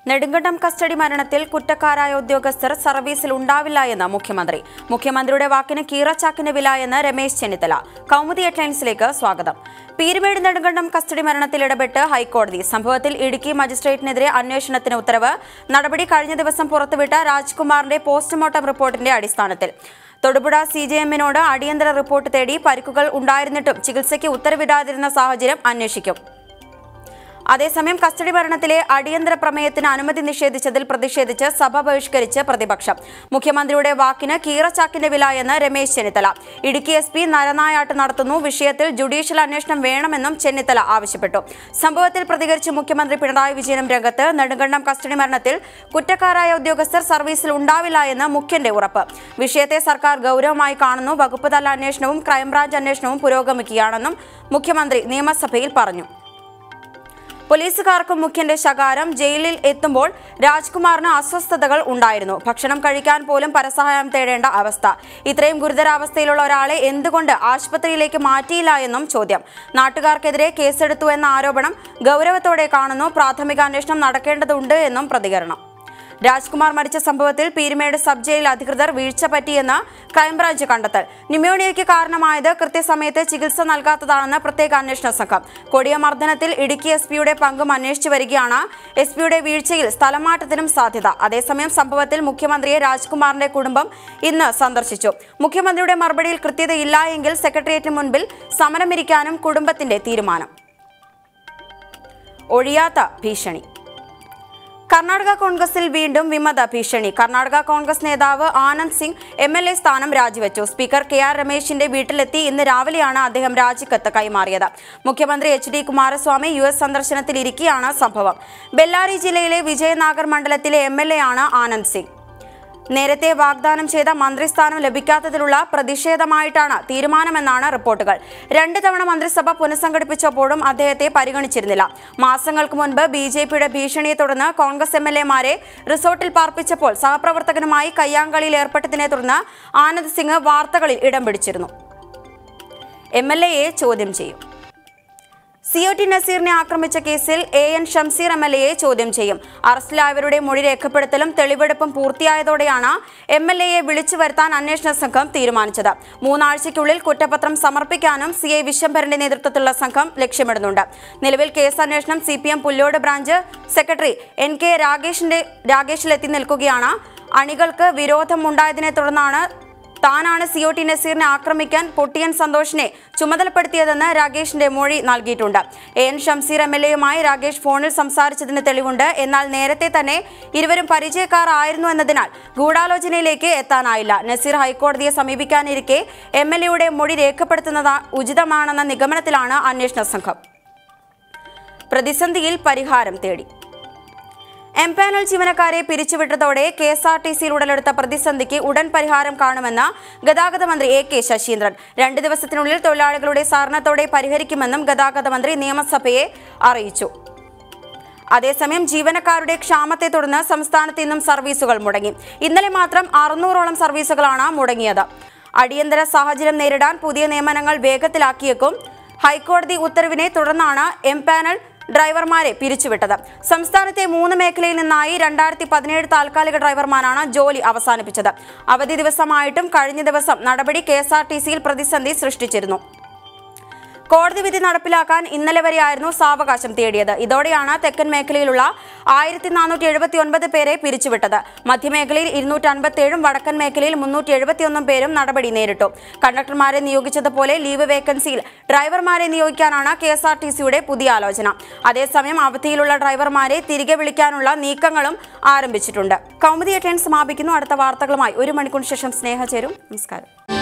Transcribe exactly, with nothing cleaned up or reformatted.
Nedumkandam custody മരണത്തിൽ കുറ്റക്കാരായ ഉദ്യോഗസ്ഥർ സർവീസിൽ ഉണ്ടാവില്ല എന്ന് മുഖ്യമന്ത്രി. മുഖ്യമന്ത്രിയുടെ വാക്കിന് കീറച്ചാക്കിന് വില എന്ന് രമേശ് ചെന്നിത്തല. കൗമുദി ഹെഡ്ലൈൻസിലേക്ക് സ്വാഗതം. പീരുമേട് നെടുങ്കണ്ടം കസ്റ്റഡി മരണത്തിൽ ഇടപെട്ട് ഹൈക്കോടതി. സംഭവത്തിൽ ഇടുക്കി മജിസ്ട്രേറ്റിനെതിരെ അന്വേഷണത്തിന് ഉത്തരവ്. നടപടി കഴിഞ്ഞ ദിവസം പുറത്തുവിട്ട രാജ്കുമാറിന്റെ പോസ്റ്റ്മോർട്ടം റിപ്പോർട്ടിന്റെ അടിസ്ഥാനത്തിൽ. തൊടുപുഴ സി ജെ എമ്മിനോട് അടിയന്തര റിപ്പോർട്ട് തേടി. പരിക്കുകൾ ഉണ്ടായിരുന്നിട്ടും ചികിത്സയ്ക്ക് ഉത്തരവിടാതിരുന്ന സാഹചര്യം അന്വേഷിക്കും. അതേസമയം കസ്റ്റഡി മരണത്തിലെ അടിയന്തര പ്രമേയത്തിന് അനുമതി നിഷേധിച്ചതിൽ പ്രതിഷേധിച്ച് സഭ ബഹിഷ്കരിച്ച് പ്രതിപക്ഷം. മുഖ്യമന്ത്രിയുടെ വാക്കിന് കീറച്ചാക്കിന്റെ വില എന്ന് രമേശ് ചെന്നിത്തല. ഇടുക്കി എസ് പി നരനായാട്ട് നടത്തുന്നു. വിഷയത്തിൽ ജുഡീഷ്യൽ അന്വേഷണം വേണമെന്നും ചെന്നിത്തല ആവശ്യപ്പെട്ടു. സംഭവത്തിൽ പ്രതികരിച്ച് മുഖ്യമന്ത്രി പിണറായി വിജയനും രംഗത്ത്. നെടുങ്കണ്ടം കസ്റ്റഡി മരണത്തിൽ കുറ്റക്കാരായ ഉദ്യോഗസ്ഥർ സർവീസിൽ ഉണ്ടാവില്ല എന്ന് മുഖ്യന്റെ ഉറപ്പ്. വിഷയത്തെ സർക്കാർ ഗൗരവമായി കാണുന്നു. വകുപ്പ് തല അന്വേഷണവും ക്രൈംബ്രാഞ്ച് അന്വേഷണവും പുരോഗമിക്കുകയാണെന്നും മുഖ്യമന്ത്രി നിയമസഭയിൽ പറഞ്ഞു. പോലീസുകാർക്കും മുഖ്യന്റെ ശകാരം. ജയിലിൽ എത്തുമ്പോൾ രാജ്കുമാറിന് അസ്വസ്ഥതകൾ ഉണ്ടായിരുന്നു. ഭക്ഷണം കഴിക്കാൻ പോലും പരസഹായം തേടേണ്ട അവസ്ഥ. ഇത്രയും ഗുരുതരാവസ്ഥയിലുള്ള ഒരാളെ എന്തുകൊണ്ട് ആശുപത്രിയിലേക്ക് മാറ്റിയില്ല എന്നും ചോദ്യം. നാട്ടുകാർക്കെതിരെ കേസെടുത്തു എന്ന ആരോപണം ഗൗരവത്തോടെ കാണുന്നു. പ്രാഥമിക അന്വേഷണം നടക്കേണ്ടതുണ്ട് എന്നും പ്രതികരണം. രാജ്കുമാർ മരിച്ച സംഭവത്തിൽ പീരുമേട് സബ് ജയിൽ അധികൃതർ വീഴ്ച പറ്റിയെന്ന് ക്രൈംബ്രാഞ്ച് കണ്ടെത്തൽ. ന്യൂമോണിയയ്ക്ക് കാരണമായത് കൃത്യസമയത്ത് ചികിത്സ നൽകാത്തതാണെന്ന് പ്രത്യേക അന്വേഷണ സംഘം. കൊടിയ മർദ്ദനത്തിൽ ഇടുക്കി എസ് പിയുടെ പങ്കും അന്വേഷിച്ചു വരികയാണ്. എസ് പിയുടെ വീഴ്ചയിൽ സ്ഥലമാറ്റത്തിനും സാധ്യത. അതേസമയം സംഭവത്തിൽ മുഖ്യമന്ത്രിയെ രാജ്കുമാറിന്റെ കുടുംബം ഇന്ന് സന്ദർശിച്ചു. മുഖ്യമന്ത്രിയുടെ മറുപടിയിൽ കൃത്യതയില്ല എങ്കിൽ സെക്രട്ടേറിയറ്റിന് മുൻപിൽ സമരമിരിക്കാനും കുടുംബത്തിന്റെ തീരുമാനം. ഒഴിയാത്ത ഭീഷണി. കർണാടക കോൺഗ്രസിൽ വീണ്ടും വിമത ഭീഷണി. കർണാടക കോൺഗ്രസ് നേതാവ് Anand Singh M L A സ്ഥാനം രാജിവെച്ചു. സ്പീക്കർ കെ ആർ രമേശിന്റെ വീട്ടിലെത്തി. ഇന്ന് രാവിലെയാണ് അദ്ദേഹം രാജിക്കത്ത് കൈമാറിയത്. മുഖ്യമന്ത്രി H D Kumaraswamy U S സന്ദർശനത്തിലിരിക്കെയാണ് സംഭവം. ബെല്ലാരി ജില്ലയിലെ വിജയനാഗർ മണ്ഡലത്തിലെ എം എൽ എ ആണ് ആനന്ദ് സിംഗ്. നേരത്തെ വാഗ്ദാനം ചെയ്ത മന്ത്രിസ്ഥാനം ലഭിക്കാത്തതിലുള്ള പ്രതിഷേധമായിട്ടാണ് തീരുമാനമെന്നാണ് റിപ്പോർട്ടുകൾ. രണ്ട് തവണ മന്ത്രിസഭ പുനഃസംഘടിപ്പിച്ചപ്പോഴും അദ്ദേഹത്തെ പരിഗണിച്ചിരുന്നില്ല. മാസങ്ങൾക്ക് മുൻപ് ബി ജെ പിയുടെ ഭീഷണിയെ തുടർന്ന് കോൺഗ്രസ് എം എൽ എമാരെ റിസോർട്ടിൽ പാർപ്പിച്ചപ്പോൾ സഹപ്രവർത്തകനുമായി കയ്യാങ്കളിയിൽ ഏർപ്പെട്ടതിനെ തുടർന്ന് ആനന്ദ് സിംഗ് വാർത്തകളിൽ ഇടം പിടിച്ചിരുന്നു. എം എൽ എയെ ചോദ്യം ചെയ്യും. സി ഒ ടി നസീറിനെ ആക്രമിച്ച കേസിൽ A N Shamseer M L എയെ ചോദ്യം ചെയ്യും. അറസ്റ്റിലായവരുടെ മൊഴി രേഖപ്പെടുത്തലും തെളിവെടുപ്പും പൂർത്തിയായതോടെയാണ് എം എൽ എയെ വിളിച്ചു വരുത്താൻ അന്വേഷണ സംഘം തീരുമാനിച്ചത്. മൂന്നാഴ്ചയ്ക്കുള്ളിൽ കുറ്റപത്രം സമർപ്പിക്കാനും സി ഐ വിശ്വംഭരന്റെ നേതൃത്വത്തിലുള്ള സംഘം ലക്ഷ്യമിടുന്നുണ്ട്. നിലവിൽ കേസ് അന്വേഷണം C P M Pullode branch secretary N K രാഗേഷിന്റെ രാഗേഷിലെത്തി നിൽക്കുകയാണ്. അണികൾക്ക് വിരോധമുണ്ടായതിനെ തുടർന്നാണ് താനാണ് സി ഒ ടി നസീറിനെ ആക്രമിക്കാൻ പൊട്ടിയൻ സന്തോഷിനെ ചുമതലപ്പെടുത്തിയതെന്ന് രാഗേഷിന്റെ മൊഴി നൽകിയിട്ടുണ്ട്. A N Shamseer M L എയുമായി രാഗേഷ് ഫോണിൽ സംസാരിച്ചതിന് തെളിവുണ്ട്. എന്നാൽ നേരത്തെ തന്നെ ഇരുവരും പരിചയക്കാർ ആയിരുന്നു എന്നതിനാൽ ഗൂഢാലോചനയിലേക്ക് എത്താനായില്ല. നസീർ ഹൈക്കോടതിയെ സമീപിക്കാനിരിക്കെ എം എൽ എയുടെ മൊഴി രേഖപ്പെടുത്തുന്നത് ഉചിതമാണെന്ന നിഗമനത്തിലാണ് അന്വേഷണ സംഘം. പ്രതിസന്ധിയിൽ പരിഹാരം തേടി. എംപാനൽ ജീവനക്കാരെ പിരിച്ചുവിട്ടതോടെ കെ എസ് ആർ ടി സിയിൽ ഉടലെടുത്ത പ്രതിസന്ധിക്ക് ഉടൻ പരിഹാരം കാണുമെന്ന് ഗതാഗത മന്ത്രി എ കെ ശശീന്ദ്രൻ. രണ്ട് ദിവസത്തിനുള്ളിൽ തൊഴിലാളികളുടെ സഹകരണത്തോടെ പരിഹരിക്കുമെന്നും ഗതാഗത മന്ത്രി നിയമസഭയെ അറിയിച്ചു. അതേസമയം ജീവനക്കാരുടെ ക്ഷാമത്തെ തുടർന്ന് സംസ്ഥാനത്ത് ഇന്നും സർവീസുകൾ മുടങ്ങി. ഇന്നലെ മാത്രം അറുന്നൂറോളം സർവീസുകളാണ് മുടങ്ങിയത്. അടിയന്തര സാഹചര്യം നേരിടാൻ പുതിയ നിയമനങ്ങൾ വേഗത്തിലാക്കിയേക്കും. ഹൈക്കോടതി ഉത്തരവിനെ തുടർന്നാണ് എംപാനൽ ഡ്രൈവർമാരെ പിരിച്ചുവിട്ടത്. സംസ്ഥാനത്തെ മൂന്ന് മേഖലയിൽ നിന്നായി രണ്ടായിരത്തി പതിനേഴ് താൽക്കാലിക ഡ്രൈവർമാരാണ് ജോലി അവസാനിപ്പിച്ചത്. അവധി ദിവസമായിട്ടും കഴിഞ്ഞ ദിവസം നടപടി കെ എസ് ആർ ടി സിയിൽ പ്രതിസന്ധി സൃഷ്ടിച്ചിരുന്നു. കോടതി വിധി നടപ്പിലാക്കാൻ ഇന്നലെ വരെയായിരുന്നു സാവകാശം തേടിയത്. ഇതോടെയാണ് തെക്കൻ മേഖലയിലുള്ള ആയിരത്തി നാനൂറ്റി എഴുപത്തി ഒൻപത് പേരെ പിരിച്ചുവിട്ടത്. മധ്യമേഖലയിൽ ഇരുന്നൂറ്റി അൻപത്തി ഏഴും വടക്കൻ മേഖലയിൽ മുന്നൂറ്റി എഴുപത്തി ഒന്നും പേരും നടപടി നേരിട്ടു. കണ്ടക്ടർമാരെ നിയോഗിച്ചതുപോലെ ലീവ് വേക്കൻസിയിൽ ഡ്രൈവർമാരെ നിയോഗിക്കാനാണ് കെ എസ് ആർ ടി സിയുടെ പുതിയ ആലോചന. അതേസമയം അവധിയിലുള്ള ഡ്രൈവർമാരെ തിരികെ വിളിക്കാനുള്ള നീക്കങ്ങളും ആരംഭിച്ചിട്ടുണ്ട്. കൗമുദി ഹെഡ്ലൈൻസ് സമാപിക്കുന്നു. അടുത്ത വാർത്തകളുമായി ഒരു മണിക്കൂറിന് ശേഷം സ്നേഹ ചേരും. നമസ്കാരം.